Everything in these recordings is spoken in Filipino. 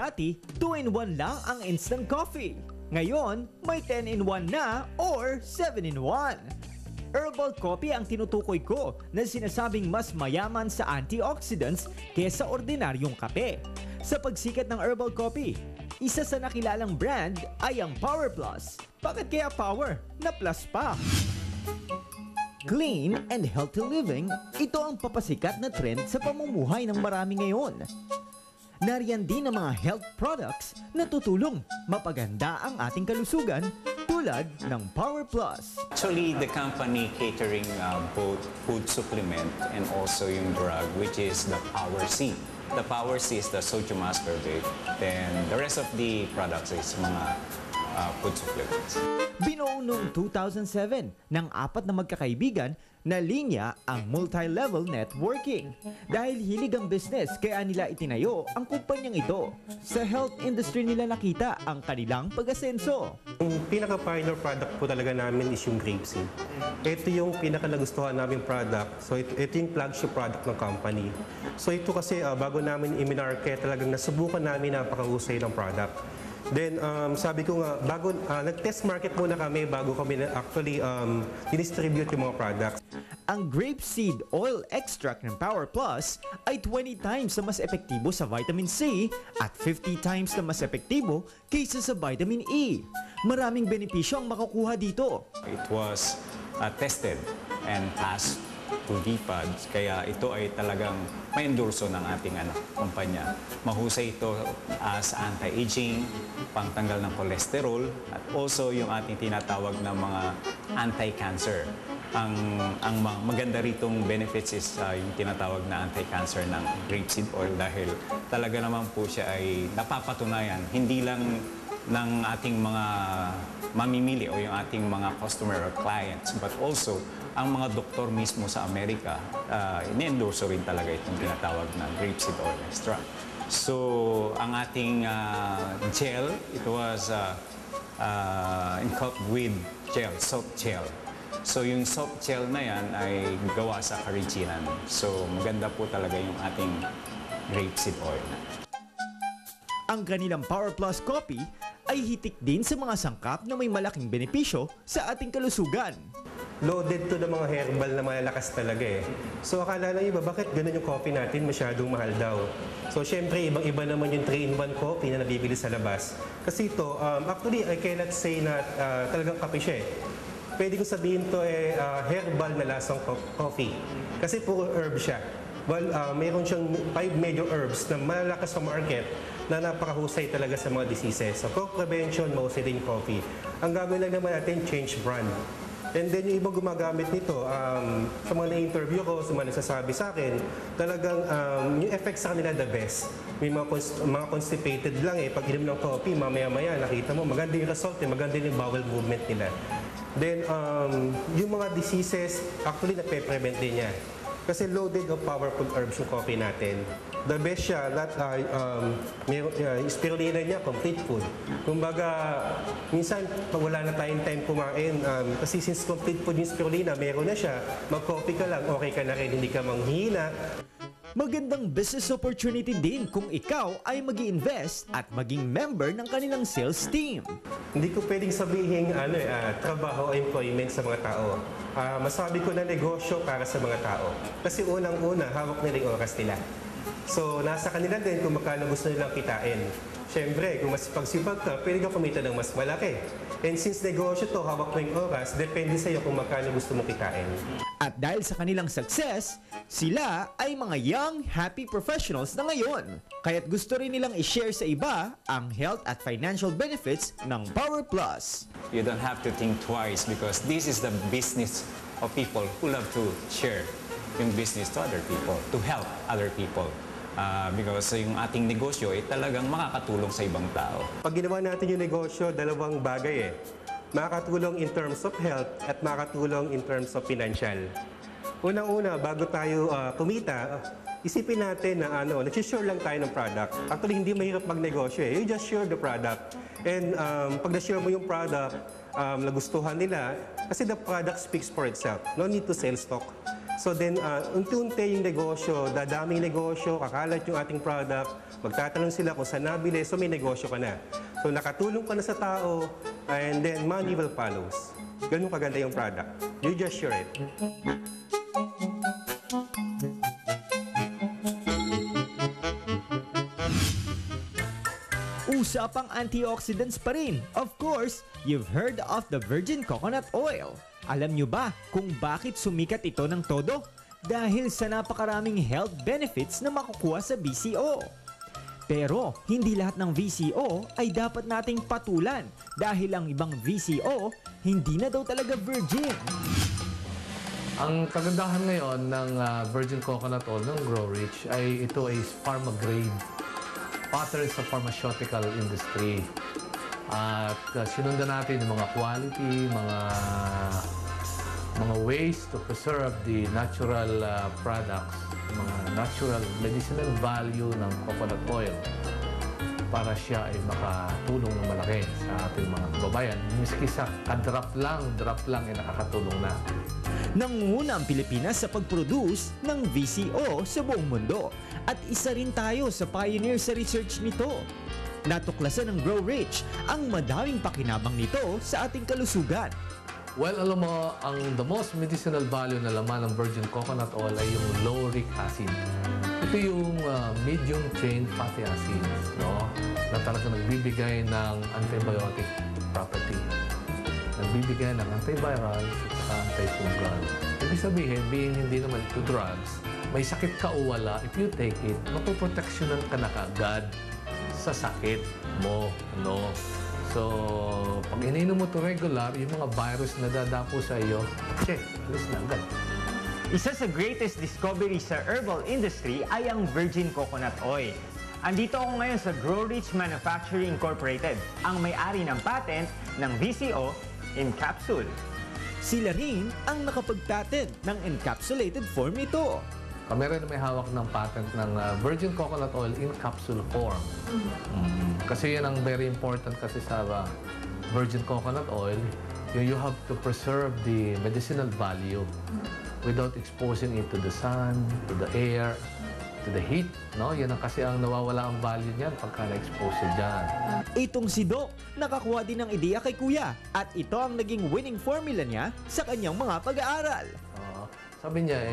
Dati, 2-in-1 lang ang instant coffee. Ngayon, may 10-in-1 na or 7-in-1. Herbal coffee ang tinutukoy ko na sinasabing mas mayaman sa antioxidants kaysa ordinaryong kape. Sa pagsikat ng herbal coffee, isa sa nakilalang brand ay ang Power Plus. Bakit kaya power na plus pa? Clean and healthy living, ito ang papasikat na trend sa pamumuhay ng marami ngayon. Nariyan din ang mga health products na tutulong mapaganda ang ating kalusugan tulad ng Power Plus. Actually, the company catering both food supplement and also yung drug, which is the Power C. The Power C is the sodium ascorbate. Then the rest of the products is mga food supplements. Binuo noong 2007 ng 4 na magkakaibigan na linya ang multi-level networking. Dahil hilig ang business, kaya nila itinayo ang kumpanyang ito. Sa health industry nila nakita ang kanilang pag-asenso. Yung pinaka-pioneer product po talaga namin is yung grapeseed. Ito yung pinaka-nagustuhan namin product. So ito yung flagship product ng company. So ito kasi bago namin i-market, talagang nasubukan namin napakahusay ng product. Then, sabi ko nga, nag-test market muna kami bago kami actually distribute yung mga products. Ang grapeseed oil extract ng Power Plus ay 20 times na mas epektibo sa vitamin C at 50 times na mas epektibo kaysa sa vitamin E. Maraming benepisyo ang makukuha dito. It was tested and passed to DFAD, kaya ito ay talagang may endorso ng ating kumpanya. Mahusay ito as anti-aging, pangtanggal ng cholesterol, at also yung ating tinatawag na mga anti-cancer. Ang maganda ritong benefits is yung tinatawag na anti-cancer ng grapeseed oil dahil talaga naman po siya ay napapatunayan, hindi lang ng ating mga mamimili o yung ating mga customer or clients, but also ang mga doktor mismo sa Amerika, ini-endorso rin talaga itong tinatawag na grapeseed oil extract. So, ang ating gel, it was inculcated with gel, soft gel. So, yung soft gel na yan ay gawa sa Carignan. So, maganda po talaga yung ating grapeseed oil. Ang kanilang Power Plus Coffee ay hitik din sa mga sangkap na may malaking benepisyo sa ating kalusugan. Loaded to ng mga herbal na malalakas talaga eh. So akala ng iba, bakit ganun yung coffee natin masyadong mahal daw? So syempre, ibang-iba naman yung 3-in-1 coffee na nabibili sa labas. Kasi ito, actually, I cannot say na talagang kape siya eh. Pwede ko sabihin to herbal na lasang coffee. Kasi puro herb siya. Well, mayroon siyang 5 major herbs na malalakas sa market na napakahusay talaga sa mga diseases. So, cough prevention, mostly din coffee. Ang gagawin lang naman natin, change brand. And then yung ibang gumagamit nito, sa mga na-interview ko, sa mga nagsasabi sa akin, talagang yung effect sa kanila the best. May mga constipated lang eh. Pag inom ng coffee, mamaya-maya, nakita mo, maganda yung result eh, maganda yung bowel movement nila. Then, yung mga diseases, actually, nape-prevent din niya. Kasi loaded of powerful herbs yung coffee natin. The best siya, spirulina niya, complete food. Kumbaga, minsan, pag wala na tayong time kumain, kasi since complete food yung spirulina, meron na siya, mag-coffee ka lang, okay ka na rin, hindi ka manghihina. Magandang business opportunity din kung ikaw ay mag-i-invest at maging member ng kanilang sales team. Hindi ko pwedeng sabihin trabaho o employment sa mga tao. Masabi ko na negosyo para sa mga tao. Kasi unang-una, hawak nila yung oras nila. So, nasa kanila din kung magkano gusto nilang kitain. Siyempre, kung mas pagsipag ka, pwede ka kumita ng mas malaki. And since negosyo to, hawak mo yung oras, depende sa iyo kung magkano gusto mo kitain. At dahil sa kanilang success, sila ay mga young, happy professionals na ngayon. Kaya't gusto rin nilang i-share sa iba ang health at financial benefits ng Power Plus. You don't have to think twice because this is the business of people who love to share yung business to other people, to help other people. Because yung ating negosyo ay talagang makakatulong sa ibang tao. Pag ginawa natin yung negosyo, dalawang bagay eh. Makakatulong in terms of health at makakatulong in terms of financial. Unang-una, bago tayo kumita, isipin natin na nag-share lang tayo ng product. Actually, hindi mahirap magnegosyo eh. You just share the product. And pag na-share mo yung product, nagustuhan nila, kasi the product speaks for itself. No need to sell stock. So then, unti-unti yung negosyo, dadaming negosyo, kakalat yung ating product, magtatanong sila kung saan nabili, so may negosyo ka na. So nakatulong ka na sa tao, and then money will follows. Ganun kaganda yung product. You just share it. Usapang antioxidants pa rin. Of course, you've heard of the virgin coconut oil. Alam nyo ba kung bakit sumikat ito ng todo? Dahil sa napakaraming health benefits na makukuha sa VCO. Pero hindi lahat ng VCO ay dapat nating patulan dahil ang ibang VCO hindi na daw talaga virgin. Ang kagandahan ngayon ng virgin coconut oil ng Grow Rich ay ito ay pharma grade, pattern sa pharmaceutical industry. At sinundan natin yung mga quality, mga ways to preserve the natural products, mga natural medicinal value ng coconut oil para siya ay makatulong ng malaki sa ating mga kababayan. Miski sa drop lang ay nakakatulong na. Nangunguna ang Pilipinas sa pag-produce ng VCO sa buong mundo at isa rin tayo sa pioneer sa research nito. Natuklasan ng Grow Rich ang madaming pakinabang nito sa ating kalusugan. Well, alam mo, the most medicinal value na laman ng virgin coconut oil ay yung lauric acid. Ito yung medium chain fatty acids, no? Na talagang nagbibigay ng antibiotic property. Nagbibigay ng antiviral at antifungal. Ibig sabihin, being hindi naman ito drugs, may sakit ka o wala, if you take it, mapoproteksyonan ka na kaagad sa sakit mo, no? So, pag ininom mo ito regular, yung mga virus na dadapo sa iyo, alis na agad. Isa sa greatest discovery sa herbal industry ay ang virgin coconut oil. Andito ako ngayon sa Grow Rich Manufacturing Incorporated, ang may-ari ng patent ng VCO in capsule. Sila rin ang nakapag-patent ng encapsulated form nito. Kami rin may hawak ng patent ng virgin coconut oil in capsule form. Kasi yan ang very important kasi sa virgin coconut oil, you have to preserve the medicinal value without exposing it to the sun, to the air, to the heat. No? Yan ang kasi ang nawawala ang value niyan pagka na-expose dyan. Itong si Doc, nakakuha din ng ideya kay Kuya at ito ang naging winning formula niya sa kanyang mga pag-aaral. Sabi niya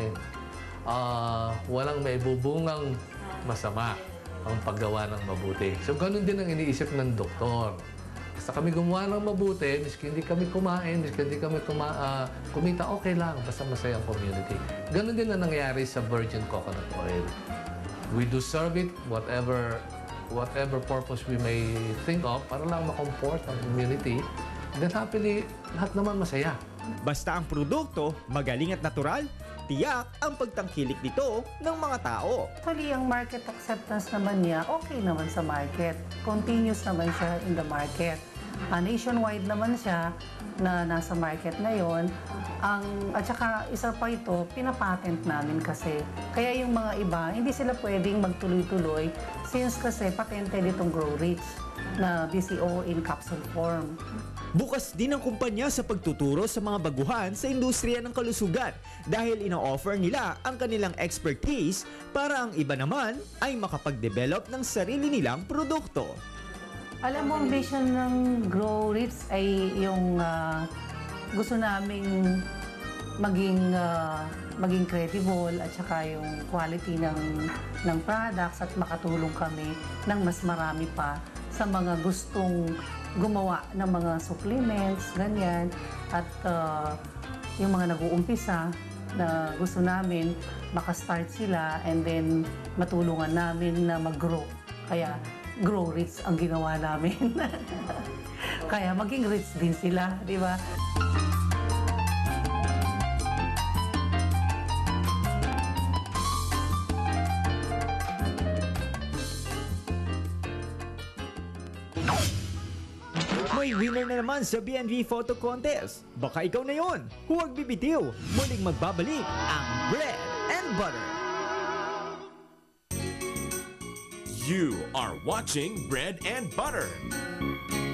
walang maibubungang masama ang paggawa ng mabuti. So, ganun din ang iniisip ng doktor. Basta kami gumawa ng mabuti, miski hindi kami kumain, miski hindi kami kumita, okay lang, basta masaya ang community. Ganun din ang nangyari sa virgin coconut oil. We do serve it, whatever purpose we may think of, para lang makomfort ang community. Then happily, lahat naman masaya. Basta ang produkto magaling at natural, tiyak ang pagtangkilik nito ng mga tao. Actually, ang market acceptance naman niya, okay naman sa market. Continuous naman siya in the market. Nationwide naman siya na nasa market ngayon. At saka isa pa ito, pinapatent namin kasi. Kaya yung mga iba, hindi sila pwedeng magtuloy-tuloy since kasi patented itong Grow Rich na VCO in capsule form. Bukas din ang kumpanya sa pagtuturo sa mga baguhan sa industriya ng kalusugan dahil ino-offer nila ang kanilang expertise para ang iba naman ay makapag-develop ng sarili nilang produkto. Alam mo, ang vision ng Grow Rich ay yung gusto naming maging credible at saka yung quality ng products at makatulong kami ng mas marami pa sa mga gustong gumawa ng mga supplements, ganyan. At yung mga nag-uumpisa na gusto namin, makastart sila and then matulungan namin na mag-grow. Kaya Grow Rich ang ginawa namin. Kaya maging rich din sila, di ba? May winner na naman sa BNV Photo Contest. Baka ikaw na yon. Huwag bibitiw. Muling magbabalik ang Bread and Butter. You are watching Bread and Butter.